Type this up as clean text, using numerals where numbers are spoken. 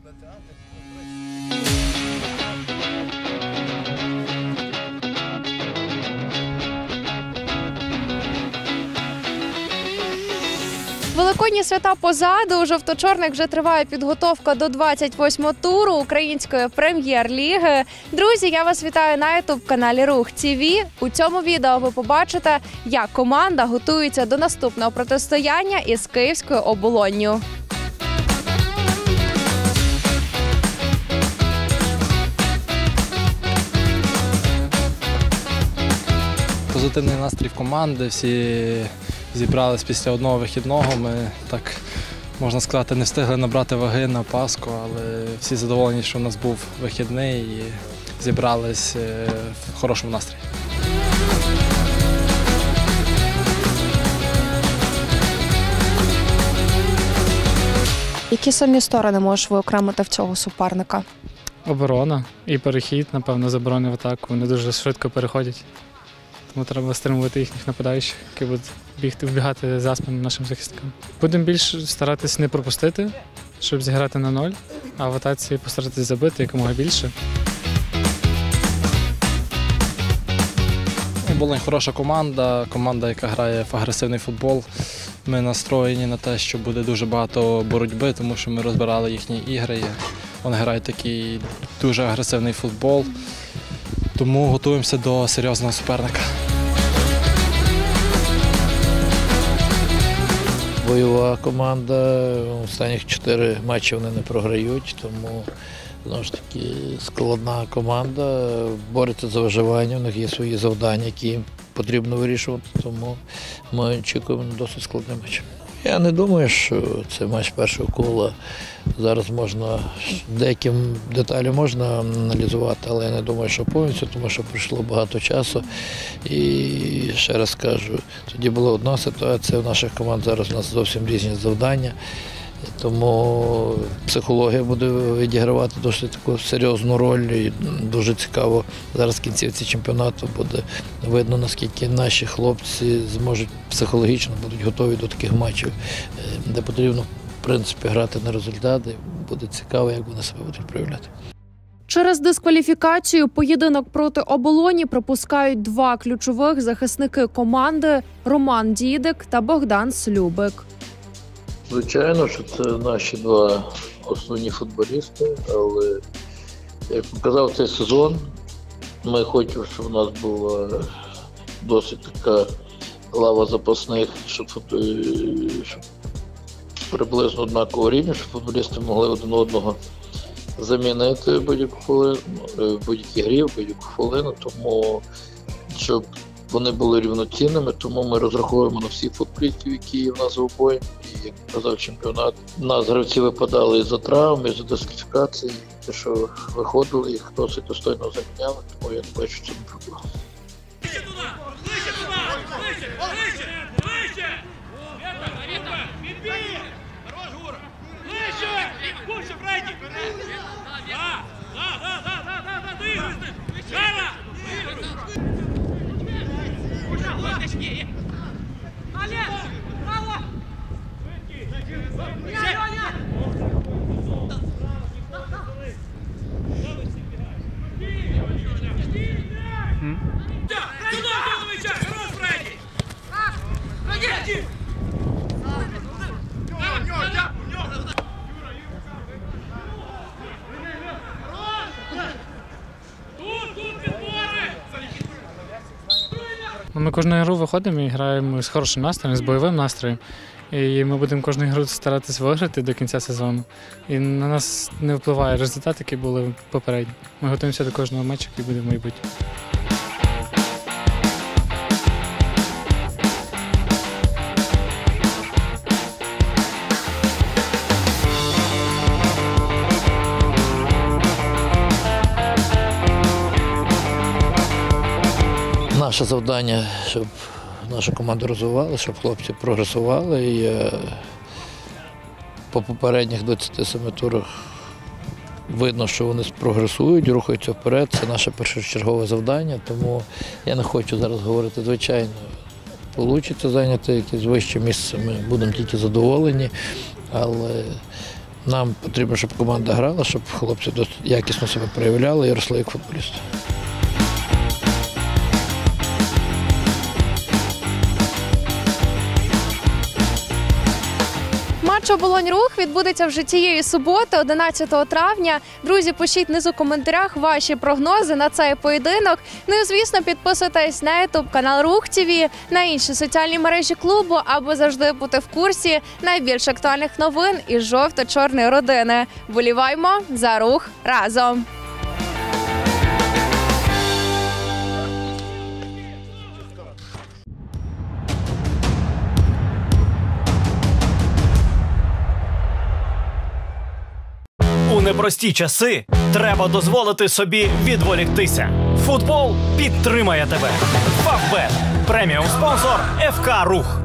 Великодні свята позаду. У жовто-чорних вже триває підготовка до 28-го туру Української прем'єр-ліги. Друзі, я вас вітаю на ютуб-каналі Рух ТВ. У цьому відео ви побачите, як команда готується до наступного протистояння із Київською Оболонню. Позитивний настрій в команди, всі зібрались після одного вихідного. Ми, так можна сказати, не встигли набрати ваги на Пасху, але всі задоволені, що в нас був вихідний і зібрались в хорошому настрої. Які самі сторони можеш виокремити в цього суперника? Оборона і перехід, напевно, заборони в атаку. Вони дуже швидко переходять. Тому треба стримувати їхніх нападаючих, які будуть вбігати за спину нашим захисникам. Будемо більш старатися не пропустити, щоб зіграти на 0, а в атаці постаратися забити якомога більше. Оболонь хороша команда, яка грає в агресивний футбол. Ми настроєні на те, що буде дуже багато боротьби, тому що ми розбирали їхні ігри. Вони грають такий дуже агресивний футбол, тому готуємося до серйозного суперника. Бойова команда, останніх 4 матчі вони не програють, тому знову ж таки складна команда, бореться за виживання, у них є свої завдання, які їм потрібно вирішувати, тому ми очікуємо на досить складний матч. Я не думаю, що це матч першого кола. Зараз можна, деякі деталі можна аналізувати, але я не думаю, що повністю, тому що пройшло багато часу. І ще раз кажу, тоді була одна ситуація, в наших команд зараз у нас зовсім різні завдання. Тому психологія буде відігравати досить таку серйозну роль і дуже цікаво. Зараз в кінцівці чемпіонату буде видно, наскільки наші хлопці зможуть психологічно будуть готові до таких матчів, де потрібно в принципі грати на результат. Буде цікаво, як вони себе будуть проявляти. Через дискваліфікацію поєдинок проти Оболоні пропускають 2 ключових захисники команди – Роман Дідик та Богдан Слюбик. Звичайно, що це наші 2 основні футболісти, але, як показав цей сезон, ми хочемо, щоб у нас була досить така лава запасних, щоб приблизно однакового рівня, щоб футболісти могли один одного замінити будь-яку хвилину, в будь-якій грі, в будь-яку хвилину, тому щоб вони були рівноцінними, тому ми розраховуємо на всіх футболістів, які є в нас в обоє. І, як казав чемпіонат, у нас гравці випадали із-за травм, із-за дискваліфікації, те, що виходили, їх досить достойно заміняли, тому я не бачу, що це не проблема. Ми кожну гру виходимо і граємо з хорошим настроєм, з бойовим настроєм. І ми будемо кожну гру старатися виграти до кінця сезону. І на нас не впливає результат, який були попередні. Ми готуємося до кожного матчу, який буде в майбутньому. Наше завдання, щоб наша команда розвивалася, щоб хлопці прогресували. І по попередніх 27 турах видно, що вони прогресують, рухаються вперед. Це наше першочергове завдання, тому я не хочу зараз говорити, звичайно, вийде зайняти якесь вище місце, ми будемо тільки задоволені, але Нам потрібно, щоб команда грала, щоб хлопці досить якісно себе проявляли і росли як футболісти. Матч «Оболонь-Рух» відбудеться вже цієї суботи, 11 травня. Друзі, пишіть внизу в коментарях ваші прогнози на цей поєдинок. Ну і, звісно, підписуйтесь на YouTube канал Рух ТВ, на інші соціальні мережі клубу, аби завжди бути в курсі найбільш актуальних новин із жовто-чорної родини. Вболіваймо за Рух разом! У непрості часи треба дозволити собі відволіктися. Футбол підтримає тебе. Фавбет – преміум спонсор ФК «Рух».